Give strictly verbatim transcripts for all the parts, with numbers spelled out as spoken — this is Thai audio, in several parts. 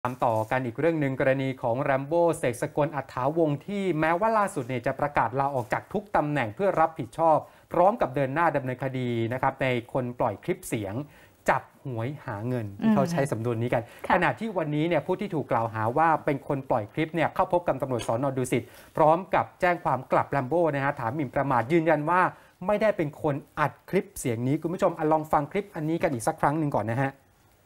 ตามต่อกันอีกเรื่องหนึ่งกรณีของแรมโบ้เสกสกลอัฏฐาวงศ์ที่แม้ว่าล่าสุดเนี่ยจะประกาศลาออกจากทุกตำแหน่งเพื่อรับผิดชอบพร้อมกับเดินหน้าดำเนินคดีนะครับในคนปล่อยคลิปเสียงจับหวยหาเงินที่เขาใช้สำนวนนี้กันขณะที่วันนี้เนี่ยผู้ที่ถูกกล่าวหาว่าเป็นคนปล่อยคลิปเนี่ยเข้าพบกับตำรวจสน.ดุสิตพร้อมกับแจ้งความกลับแรมโบ้นะฮะฐานหมิ่นประมาทยืนยันว่าไม่ได้เป็นคนอัดคลิปเสียงนี้คุณผู้ชมลองฟังคลิปอันนี้กันอีกสักครั้งหนึ่งก่อนนะฮะ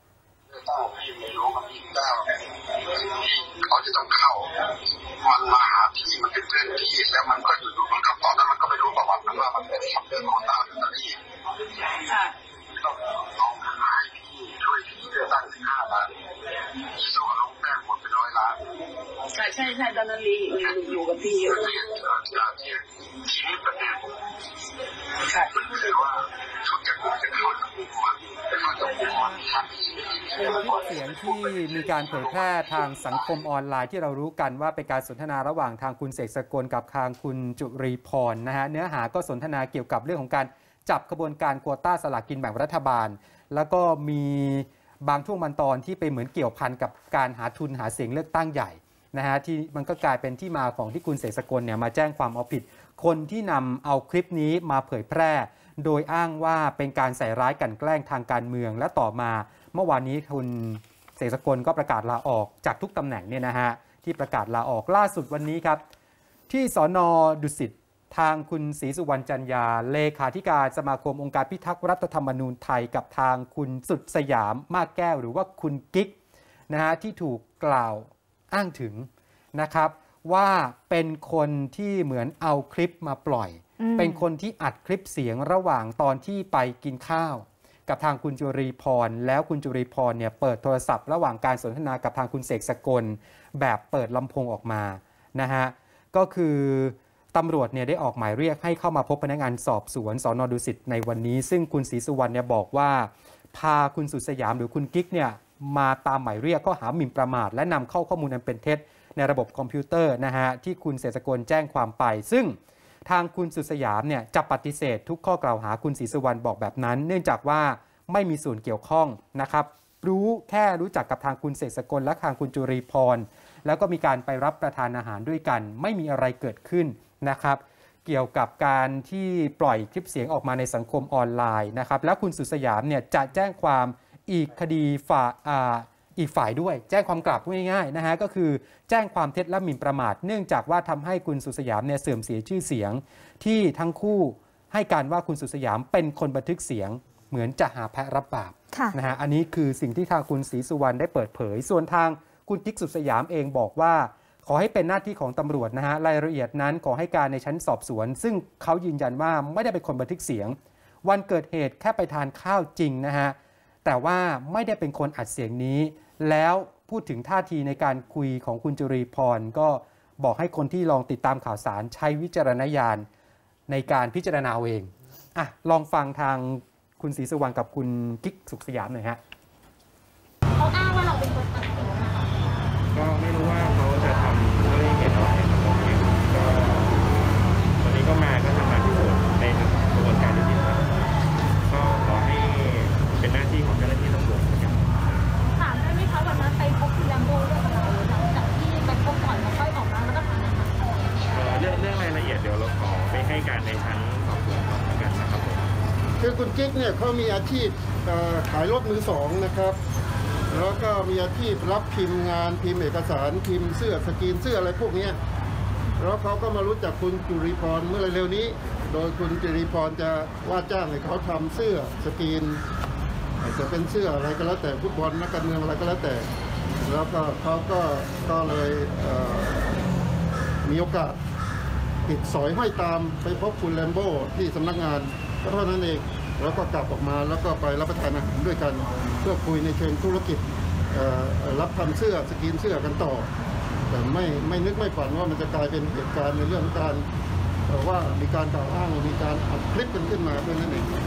เขาจะต้องเข้ามันมาหาที่มันเป็นเพื่อนที่แล้วมันก็อยู่ๆมันก็ตอนนั้นมันก็ไม่รู้ประวัติมันว่ามันเป็นทำเรื่องของตาเป็นตาที่ต้องเอาเงินมาให้พี่ช่วยพี่เลือกตั้งสิบห้าล้านที่ส่งลงแป้งหมดเป็นร้อยล้านใช่ใช่ใช่ตอนนั้นลีอยู่กับพี่เยอะทีนี้ประเด็นมันคือว่าเขาจะจะเข้าจับกุมมันจะเข้าจับกุมมันทันทีเป็นคลิปเสียงที่มีการเผยแพร่ทางสังคมออนไลน์ที่เรารู้กันว่าเป็นการสนทนาระหว่างทางคุณเสกสกลกับทางคุณจุรีพรนะฮะเนื้อหาก็สนทนาเกี่ยวกับเรื่องของการจับขบวนการโควต้าสลากกินแบ่งรัฐบาลแล้วก็มีบางช่วงบางตอนที่ไปเหมือนเกี่ยวพันกับการหาทุนหาเสียงเลือกตั้งใหญ่นะฮะที่มันก็กลายเป็นที่มาของที่คุณเสกสกลเนี่ยมาแจ้งความเอาผิดคนที่นำเอาคลิปนี้มาเผยแพร่โดยอ้างว่าเป็นการใส่ร้ายกลั่นแกล้งทางการเมืองและต่อมาเมื่อวานนี้คุณเสกสกลก็ประกาศลาออกจากทุกตำแหน่งเนี่ยนะฮะที่ประกาศลาออกล่าสุดวันนี้ครับที่สน.ดุสิตทางคุณศรีสุวรรณจันยาเลขาธิการสมาคมองค์การพิทักษ์รัฐธรรมนูญไทยกับทางคุณสุดสยามมากแก้วหรือว่าคุณกิ๊กนะฮะที่ถูกกล่าวอ้างถึงนะครับว่าเป็นคนที่เหมือนเอาคลิปมาปล่อยเป็นคนที่อัดคลิปเสียงระหว่างตอนที่ไปกินข้าวกับทางคุณจุรีพรแล้วคุณจุรีพรเนี่ยเปิดโทรศัพท์ระหว่างการสนทนากับทางคุณเสกสกลแบบเปิดลำโพงออกมานะฮะก็คือตำรวจเนี่ยได้ออกหมายเรียกให้เข้ามาพบพนักงานสอบสวนสน.ดุสิตในวันนี้ซึ่งคุณศรีสุวรรณเนี่ยบอกว่าพาคุณสุดสยามหรือคุณกิ๊กเนี่ยมาตามหมายเรียกข้อหาหมิ่นประมาทและนำเข้าข้อมูลอันเป็นเท็จในระบบคอมพิวเตอร์นะฮะที่คุณเสกสกลแจ้งความไปซึ่งทางคุณสุดสยามเนี่ยจะปฏิเสธทุกข้อกล่าวหาคุณศรีสุวรรณบอกแบบนั้นเนื่องจากว่าไม่มีส่วนเกี่ยวข้องนะครับรู้แค่รู้จักกับทางคุณเสกสกลและทางคุณจุรีพรแล้วก็มีการไปรับประทานอาหารด้วยกันไม่มีอะไรเกิดขึ้นนะครับเกี่ยวกับการที่ปล่อยคลิปเสียงออกมาในสังคมออนไลน์นะครับแล้วคุณสุดสยามเนี่ยจะแจ้งความอีกคดีฝ่ายอีกฝ่ายด้วยแจ้งความกลับง่ายๆนะฮะก็คือแจ้งความเท็จและหมิ่นประมาทเนื่องจากว่าทำให้คุณสุดสยามเนี่ยเสื่อมเสียชื่อเสียงที่ทั้งคู่ให้การว่าคุณสุดสยามเป็นคนบันทึกเสียงเหมือนจะหาแพะรับบาปนะฮะอันนี้คือสิ่งที่ทางคุณศรีสุวรรณได้เปิดเผยส่วนทางคุณกิ๊กสุดสยามเองบอกว่าขอให้เป็นหน้าที่ของตำรวจนะฮะรายละเอียดนั้นขอให้การในชั้นสอบสวนซึ่งเขายืนยันว่าไม่ได้เป็นคนบันทึกเสียงวันเกิดเหตุแค่ไปทานข้าวจริงนะฮะแต่ว่าไม่ได้เป็นคนอัดเสียงนี้แล้วพูดถึงท่าทีในการคุยของคุณจุรีพรก็บอกให้คนที่ลองติดตามข่าวสารใช้วิจารณญาณในการพิจารณาเองอ่ะลองฟังทางคุณศรีสุวรรณกับคุณกิ๊กสุขสยามหน่อยฮะเขาอ้างว่าเราเป็นคนตัดสินนะคะก็ไม่รู้ว่าเขาจะทำด้วยเหตุอะไรครับผมก็วันนี้ก็มาก็ทำมาที่ส่วนในกระบวนการยุติธรรมก็ขอให้เป็นหน้าที่ของเจ้าหน้าที่ตำรวจนะครับถามได้ไหมคะวันนั้นไปพบคุณแรมโบ้ด้วยกับเราหลังจากที่ไปพบก่อนแล้วค่อยออกมาแล้วก็ถามเรื่องเรื่องรายละเอียดเดี๋ยวเราขอไปให้การในชั้นสอบสวนก่อนแล้วกันนะครับผมคือคุณกิ๊กเนี่ยเขามีอาชีพขายรถมือสองนะครับแล้วก็มีอาชีพรับพิมพ์งานพิมพ์เอกสารพิมพ์เสื้อสกรีนเสื้ออะไรพวกนี้แล้วเขาก็มารู้จักคุณจุรีพรเมื่อเร็วๆนี้โดยคุณจุรีพรจะว่าจ้างให้เขาทำเสื้อสกรีนจะเป็นเสื้ออะไรก็แล้วแต่ฟุตบอลนักการเมืองอะไรก็แล้วแต่แล้วก็เขาก็ก็เลยเอ่อมีโอกาสติดสอยห้อยตามไปพบคุณแรมโบ้ที่สำนักงานก็เท่านั้นเองแล้วก็กลับออกมาแล้วก็ไปรับประทานอาหารด้วยกันเพื่อคุยในเชิงธุรกิจรับทำเสื้อสกรีนเสื้อกันต่อแต่ไม่ไม่นึกไม่ฝันว่ามันจะกลายเป็นเหตุการณ์ในเรื่องการว่ามีการกล่าวอ้างมีการอัดคลิปกันขึ้นมาเพื่อนั้นเอง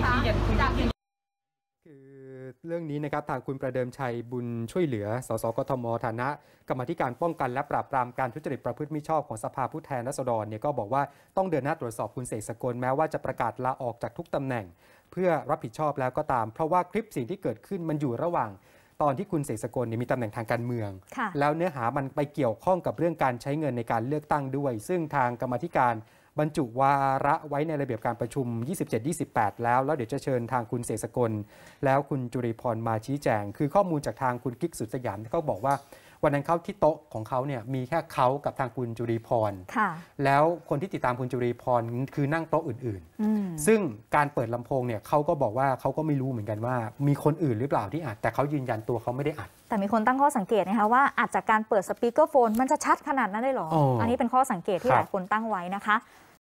คือเรื่องนี้นะครับทางคุณประเดิมชัยบุญช่วยเหลือสสกทมฐานะกรรมธิการป้องกันและปราบปรามการทุจริตประพฤติมิชอบของสภาผู้แทนราษฎรเนี่ยก็บอกว่าต้องเดินหน้าตรวจสอบคุณเสกสกลแม้ว่าจะประกาศลาออกจากทุกตำแหน่งเพื่อรับผิดชอบแล้วก็ตามเพราะว่าคลิปสิ่งที่เกิดขึ้นมันอยู่ระหว่างตอนที่คุณเสกสกลเนี่ยมีตำแหน่งทางการเมืองค่ะแล้วเนื้อหามันไปเกี่ยวข้องกับเรื่องการใช้เงินในการเลือกตั้งด้วย ซึ่งทางกรรมาธิการบรรจุวาระไว้ในระเบียบการประชุม ยี่สิบเจ็ด ยี่สิบแปด แล้วแล้วเดี๋ยวจะเชิญทางคุณเสกสกลแล้วคุณจุรีพรมาชี้แจงคือข้อมูลจากทางคุณกิ๊กสุดสยามที่เขาบอกว่าวันนั้นเขาที่โต๊ะของเขาเนี่ยมีแค่เขากับทางคุณจุรีพรค่ะแล้วคนที่ติดตามคุณจุรีพรคือนั่งโต๊ะอื่นอืมๆ ซึ่งการเปิดลำโพงเนี่ยเขาก็บอกว่าเขาก็ไม่รู้เหมือนกันว่ามีคนอื่นหรือเปล่าที่อัดแต่เขายืนยันตัวเขาไม่ได้อัดแต่มีคนตั้งข้อสังเกตนะคะว่าอาจจะการเปิดสปีกเกอร์โฟนมันจะชัดขนาดนั้นได้หรออ๋ออัอันนี้เป็นข้อสังเกตที่ครับหลายคนตั้งไว้นะคะ